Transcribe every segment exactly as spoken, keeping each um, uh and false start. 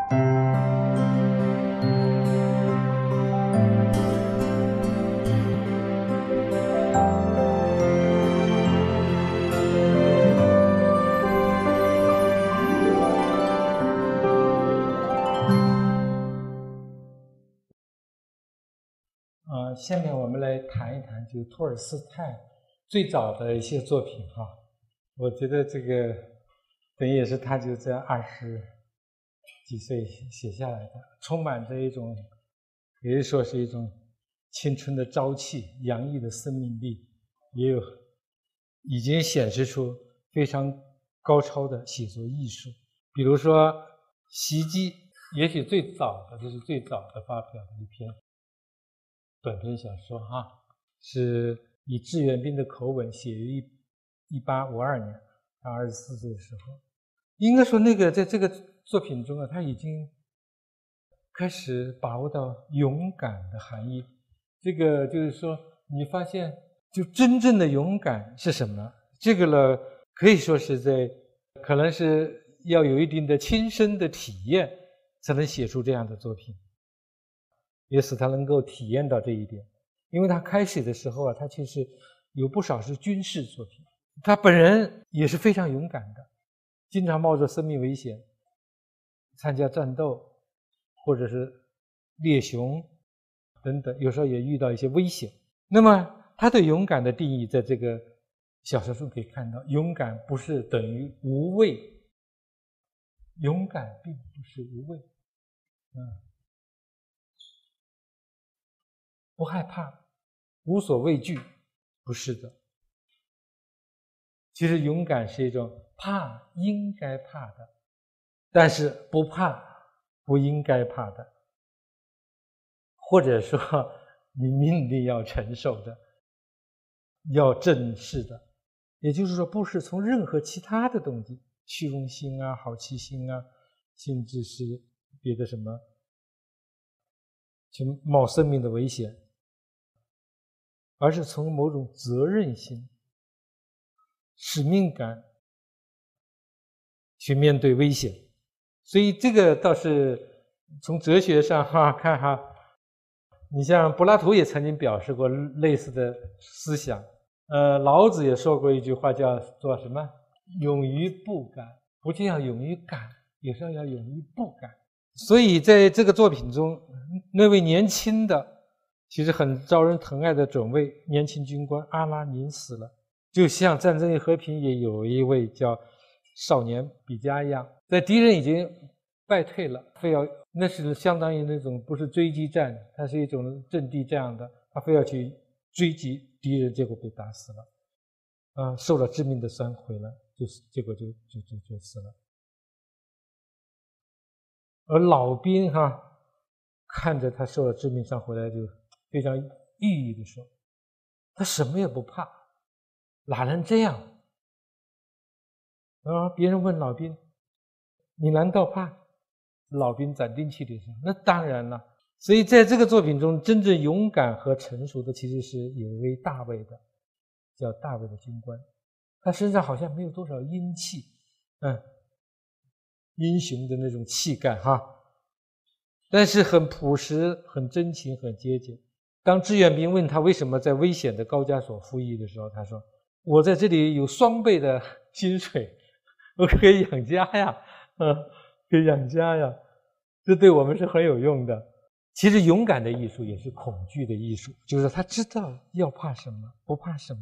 呃，下面我们来谈一谈，就是托尔斯泰最早的一些作品哈。我觉得这个等于也是他就在二十几岁写下来的，充满着一种可以说是一种青春的朝气、洋溢的生命力，也有已经显示出非常高超的写作艺术。比如说《袭击》，也许最早的，这是最早的发表的一篇短篇小说啊，是以志愿兵的口吻写于一八五二年，他二十四岁的时候。应该说那个在这个作品中啊，他已经开始把握到勇敢的含义。这个就是说，你发现就真正的勇敢是什么？这个呢，可以说是在可能是要有一定的亲身的体验，才能写出这样的作品。也使他能够体验到这一点，因为他开始的时候啊，他其实有不少是军事作品，他本人也是非常勇敢的，经常冒着生命危险参加战斗，或者是猎熊等等，有时候也遇到一些危险。那么他对勇敢的定义，在这个小说中可以看到，勇敢不是等于无畏，勇敢并不是无畏，嗯。不害怕，无所畏惧，不是的。其实勇敢是一种怕应该怕的，但是不怕不应该怕的，或者说你命令要承受的，要正视的。也就是说，不是从任何其他的东西，虚荣心啊、好奇心啊，甚至是别的什么，去冒生命的危险，而是从某种责任心、使命感去面对危险。所以这个倒是从哲学上哈看哈，你像柏拉图也曾经表示过类似的思想，呃，老子也说过一句话，叫做什么？勇于不敢，不仅要勇于敢，有时候要勇于不敢。所以在这个作品中，那位年轻的其实很招人疼爱的准尉年轻军官阿拉宁死了，就像《战争与和平》也有一位叫少年比加一样，在敌人已经败退了，非要那是相当于那种不是追击战，它是一种阵地这样的，他非要去追击敌人，结果被打死了，啊，受了致命的伤回来，就是结果就就就就死了。而老兵哈看着他受了致命伤回来，就非常抑郁地说：“他什么也不怕，哪能这样？”啊！别人问老兵：“你难道怕？”老兵斩钉截铁说：“那当然了。”所以在这个作品中，真正勇敢和成熟的其实是有一位大卫的，叫大卫的军官，他身上好像没有多少英气，嗯，英雄的那种气概哈，但是很朴实、很真情、很节俭。当志愿兵问他为什么在危险的高加索服役的时候，他说：“我在这里有双倍的薪水，我可以养家呀，嗯，可以养家呀，这对我们是很有用的。”其实勇敢的艺术也是恐惧的艺术，就是他知道要怕什么，不怕什么，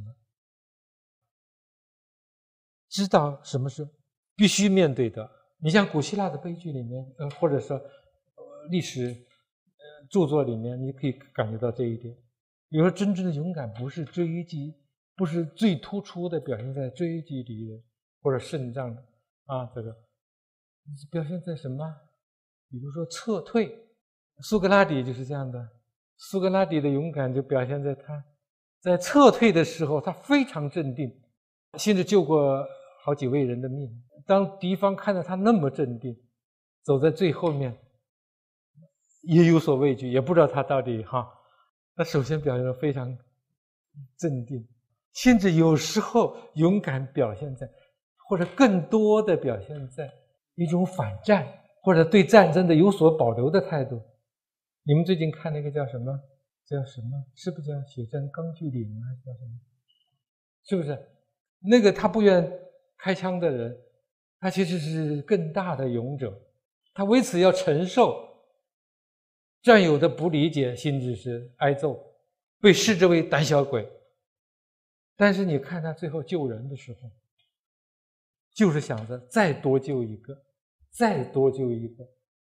知道什么是必须面对的。你像古希腊的悲剧里面，呃，或者说呃历史呃著作里面，你可以感觉到这一点。比如说，真正的勇敢不是追击，不是最突出的表现在追击敌人或者胜仗啊，这个表现在什么？比如说撤退。苏格拉底就是这样的，苏格拉底的勇敢就表现在他在撤退的时候，他非常镇定，甚至救过好几位人的命。当敌方看到他那么镇定，走在最后面，也有所畏惧，也不知道他到底哈。他首先表现得非常镇定，甚至有时候勇敢表现在，或者更多的表现在一种反战。 或者对战争的有所保留的态度。你们最近看那个叫什么？叫什么？是不是叫《血战钢锯岭》还是叫什么？是不是？那个他不愿开枪的人，他其实是更大的勇者，他为此要承受战友的不理解，甚至是挨揍，被视之为胆小鬼。但是你看他最后救人的时候，就是想着再多救一个，再多救一个，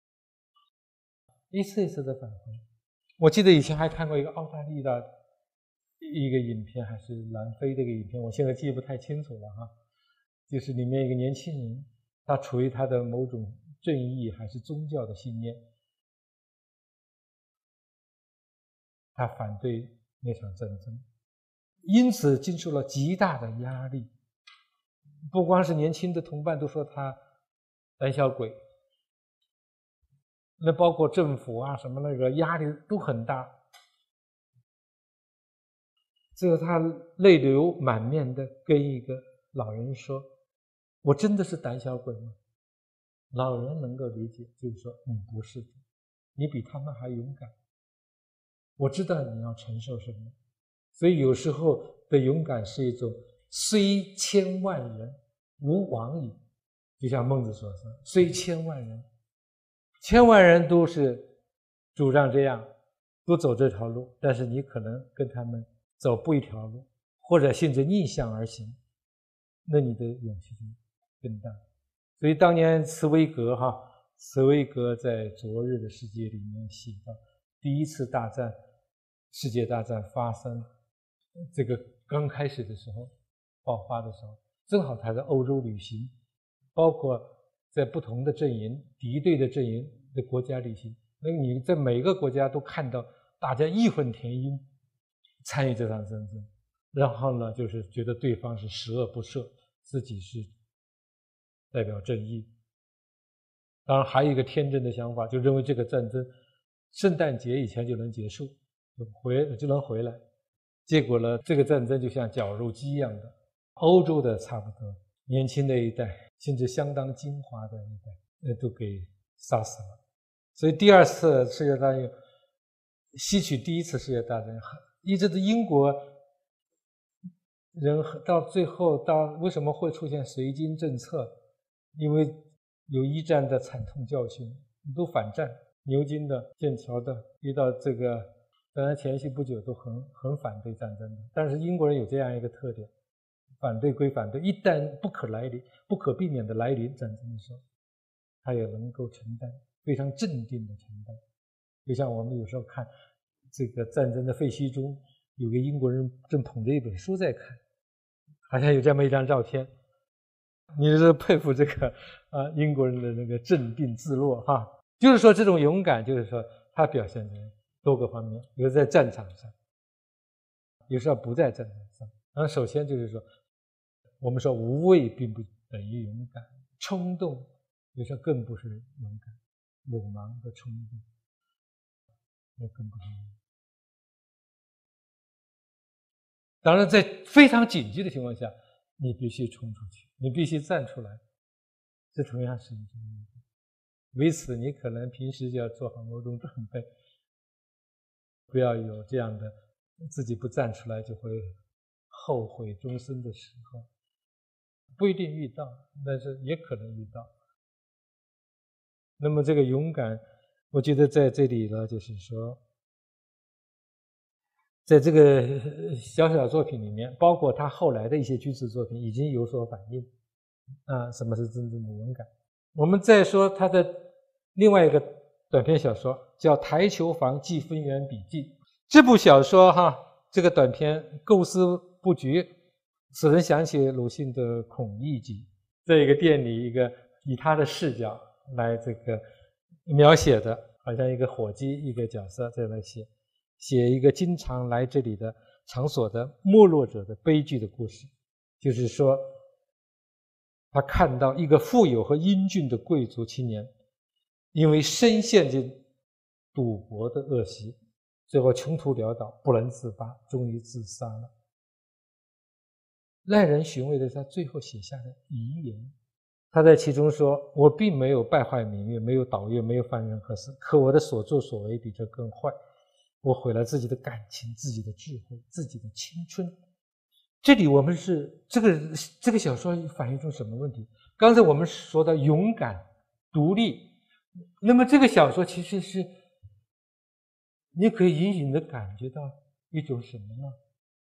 一次一次的返回。我记得以前还看过一个澳大利亚的一个影片，还是南非的一个影片，我现在记不太清楚了哈。就是里面一个年轻人，他处于他的某种正义还是宗教的信念，他反对那场战争，因此经受了极大的压力。不光是年轻的同伴都说他胆小鬼，那包括政府啊什么那个压力都很大。最后他泪流满面的跟一个老人说：“我真的是胆小鬼吗？”老人能够理解，就是说你不是的，你比他们还勇敢。我知道你要承受什么，所以有时候的勇敢是一种虽千万人吾往矣，就像孟子所说，虽千万人，千万人都是主张这样，都走这条路，但是你可能跟他们走不一条路，或者甚至逆向而行，那你的勇气就更大。所以当年茨威格哈，茨威格在《昨日的世界》里面写到，第一次大战，世界大战发生，这个刚开始的时候，爆发的时候，正好他在欧洲旅行，包括在不同的阵营、敌对的阵营的国家旅行，那你在每个国家都看到大家义愤填膺参与这场战争，然后呢，就是觉得对方是十恶不赦，自己是代表正义。当然还有一个天真的想法，就认为这个战争圣诞节以前就能结束，就回就能回来。结果呢，这个战争就像绞肉机一样的，欧洲的差不多年轻的一代，甚至相当精华的一代，呃，都给杀死了。所以第二次世界大战吸取第一次世界大战，一直的英国人到最后到为什么会出现绥靖政策？因为有一战的惨痛教训，都反战，牛津的、剑桥的，遇到这个，当然前夕不久都很很反对战争的。但是英国人有这样一个特点，反对归反对，一旦不可来临、不可避免的来临战争的时候，他也能够承担，非常镇定的承担。就像我们有时候看这个战争的废墟中，有个英国人正捧着一本书在看，好像有这么一张照片。你是佩服这个啊英国人的那个镇定自若哈，就是说这种勇敢，就是说他表现在多个方面，比如在战场上，有时候不在战场上。然后首先就是说，我们说无畏并不等于勇敢，冲动有时候更不是勇敢，鲁莽的冲动那更不是勇敢。当然，在非常紧急的情况下，你必须冲出去，你必须站出来，这同样是一种勇敢。为此，你可能平时就要做好某种准备，不要有这样的自己不站出来就会后悔终身的时候。不一定遇到，但是也可能遇到。那么这个勇敢，我觉得在这里呢，就是说，在这个小小作品里面，包括他后来的一些军事作品，已经有所反映。啊，什么是真正的勇敢？我们再说他的另外一个短篇小说，叫《台球房记分园笔记》。这部小说哈，这个短篇构思布局，使人想起鲁迅的《孔乙己》。在一个店里，一个以他的视角来这个描写的，好像一个伙计一个角色在那写。写一个经常来这里的场所的没落者的悲剧的故事，就是说，他看到一个富有和英俊的贵族青年，因为深陷进赌博的恶习，最后穷途潦倒，不能自拔，终于自杀了。耐人寻味的是他最后写下的遗言， 他在其中说：“我并没有败坏名誉，没有捣乐，没有犯任何事，可我的所作所为比这更坏。我毁了自己的感情、自己的智慧、自己的青春。”这里我们是这个这个小说反映出什么问题？刚才我们说的勇敢、独立，那么这个小说其实是你可以隐隐的感觉到一种什么呢？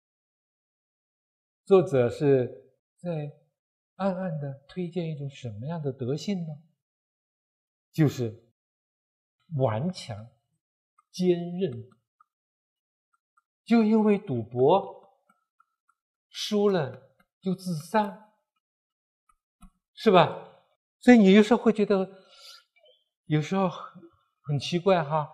作者是在暗暗的推荐一种什么样的德性呢？就是顽强、坚韧。就因为赌博输了就自杀，是吧？所以你有时候会觉得，有时候很奇怪哈。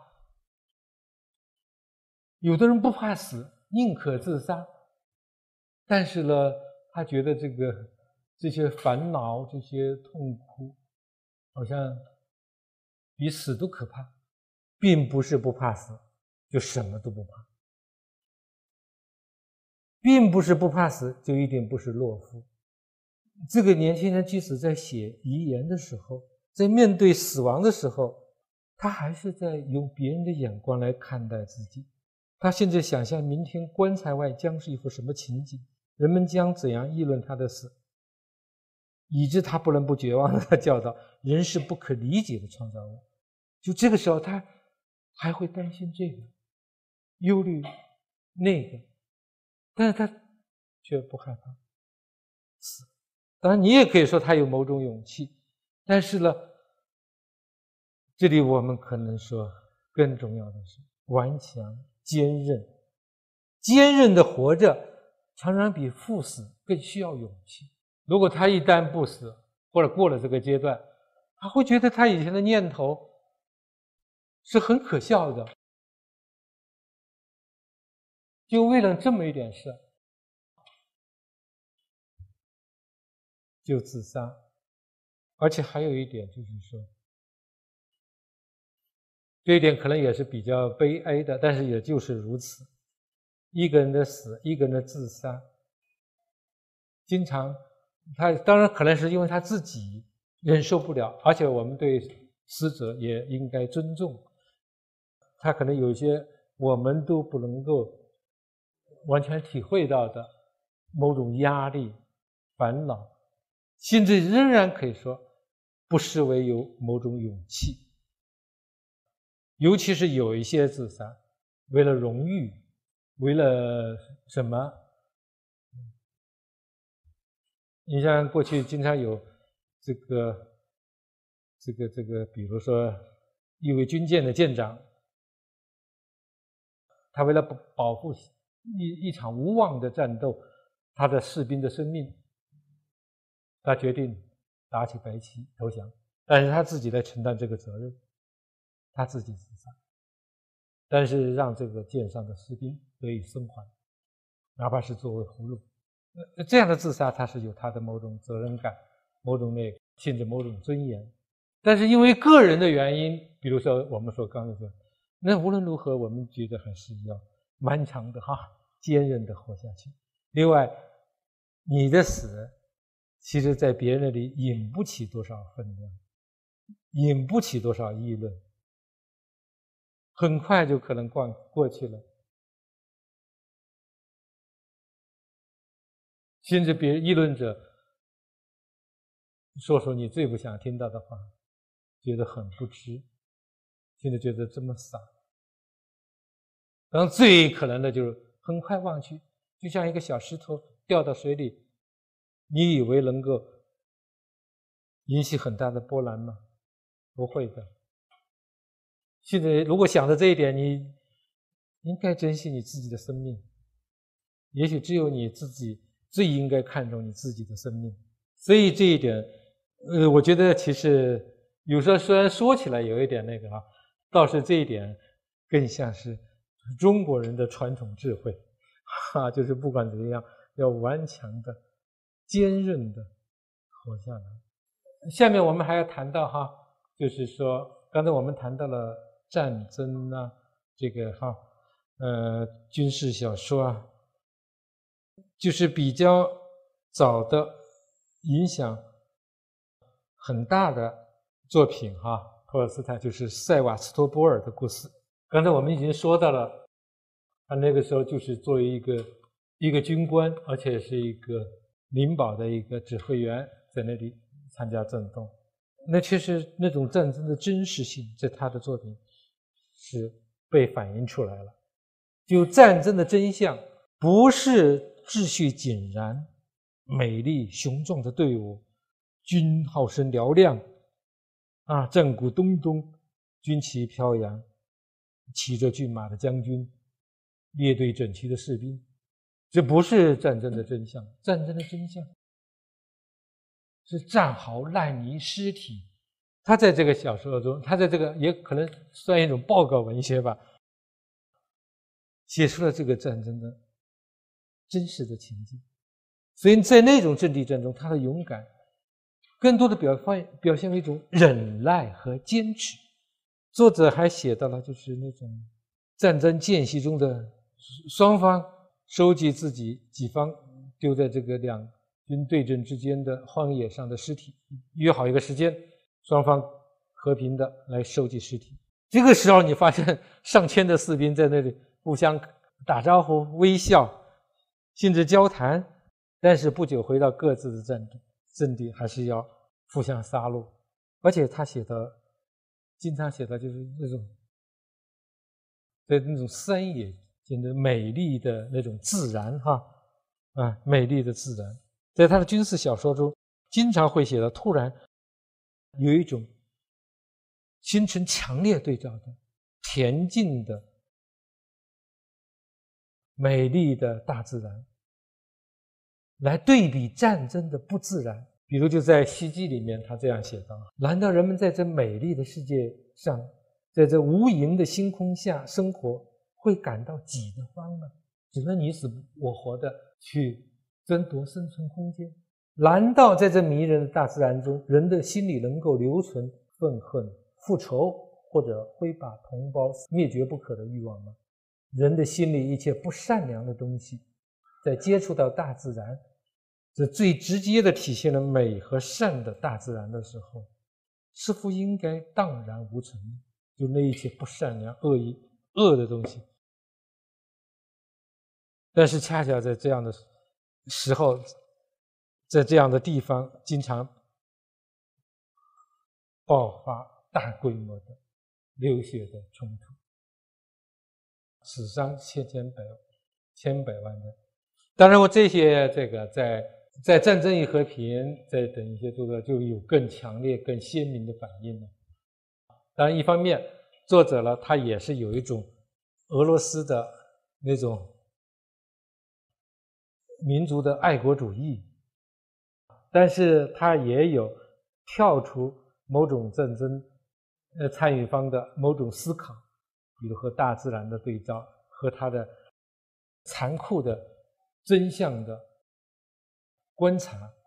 有的人不怕死，宁可自杀，但是呢，他觉得这个这些烦恼、这些痛苦，好像比死都可怕，并不是不怕死，就什么都不怕。并不是不怕死，就一定不是懦夫。这个年轻人即使在写遗言的时候，在面对死亡的时候，他还是在用别人的眼光来看待自己。他现在想象明天棺材外将是一幅什么情景，人们将怎样议论他的死，以致他不能不绝望地教导人是不可理解的创造物。就这个时候，他还会担心这个，忧虑那个，但是他却不害怕死。当然，你也可以说他有某种勇气，但是呢，这里我们可能说更重要的是顽强、坚韧。坚韧的活着，常常比赴死更需要勇气。如果他一旦不死，或者过了这个阶段，他会觉得他以前的念头是很可笑的，就为了这么一点事就自杀。而且还有一点就是说，这一点可能也是比较悲哀的，但是也就是如此。一个人的死，一个人的自杀，经常他当然可能是因为他自己忍受不了，而且我们对死者也应该尊重。他可能有一些我们都不能够完全体会到的某种压力、烦恼，甚至仍然可以说不失为有某种勇气。尤其是有一些自杀，为了荣誉，为了什么？你像过去经常有这个、这个、这个，比如说一位军舰的舰长，他为了保护一一场无望的战斗，他的士兵的生命，他决定打起白旗投降，但是他自己来承担这个责任，他自己自杀，但是让这个舰上的士兵得以生还，哪怕是作为俘虏。这样的自杀，他是有他的某种责任感，某种那个甚至某种尊严。但是因为个人的原因，比如说我们说刚才说，那无论如何，我们觉得还是要顽强的哈，坚韧的活下去。另外，你的死，其实在别人那里引不起多少分量，引不起多少议论，很快就可能过过去了。甚至别人议论者说说你最不想听到的话，觉得很不值，甚至觉得这么傻。然后最可能的就是很快忘去，就像一个小石头掉到水里，你以为能够引起很大的波澜吗？不会的。现在如果想到这一点，你应该珍惜你自己的生命。也许只有你自己最应该看重你自己的生命。所以这一点，呃，我觉得其实有时候虽然说起来有一点那个啊，倒是这一点更像是中国人的传统智慧，哈，就是不管怎么样，要顽强的、坚韧的活下来。下面我们还要谈到哈，就是说，刚才我们谈到了战争啊，这个哈，呃，军事小说啊，就是比较早的影响很大的作品哈，托尔斯泰就是塞瓦斯托波尔的故事。刚才我们已经说到了，他那个时候就是作为一个一个军官，而且是一个灵宝的一个指挥员，在那里参加战斗。那其实那种战争的真实性，在他的作品是被反映出来了。就战争的真相，不是秩序井然、美丽雄壮的队伍，军号声嘹亮，啊，战鼓咚咚，军旗飘扬，骑着骏马的将军，列队整齐的士兵，这不是战争的真相。战争的真相是战壕、烂泥、尸体。他在这个小说中，他在这个也可能算一种报告文学吧，写出了这个战争的真实的情境。所以在那种阵地战中，他的勇敢更多的表现表现为一种忍耐和坚持。作者还写到了就是那种战争间隙中的双方收集自己己方丢在这个两军对阵之间的荒野上的尸体，约好一个时间，双方和平的来收集尸体。这个时候你发现上千的士兵在那里互相打招呼、微笑，甚至交谈，但是不久回到各自的战阵地，还是要互相杀戮。而且他写的经常写的就是那种在那种山野间的美丽的那种自然哈啊，美丽的自然，在他的军事小说中经常会写到，突然有一种形成强烈对照的恬静的美丽的大自然，来对比战争的不自然。比如就在《西记》里面，他这样写道：难道人们在这美丽的世界上，在这无垠的星空下生活，会感到挤得慌吗？只能你死我活的去争夺生存空间？难道在这迷人的大自然中，人的心里能够留存愤恨、复仇，或者会把同胞灭绝不可的欲望吗？人的心里一切不善良的东西，在接触到大自然，这最直接的体现了美和善的大自然的时候，是否应该荡然无存？就那一切不善良、恶意、恶的东西。但是恰恰在这样的时候，在这样的地方，经常爆发大规模的流血的冲突，死伤千千百千百万人。当然，我这些这个在在《战争与和平》在等一些作者就有更强烈、更鲜明的反应了。当然，一方面作者呢，他也是有一种俄罗斯的那种民族的爱国主义，但是他也有跳出某种战争呃参与方的某种思考，比如和大自然的对照，和他的残酷的真相的观察，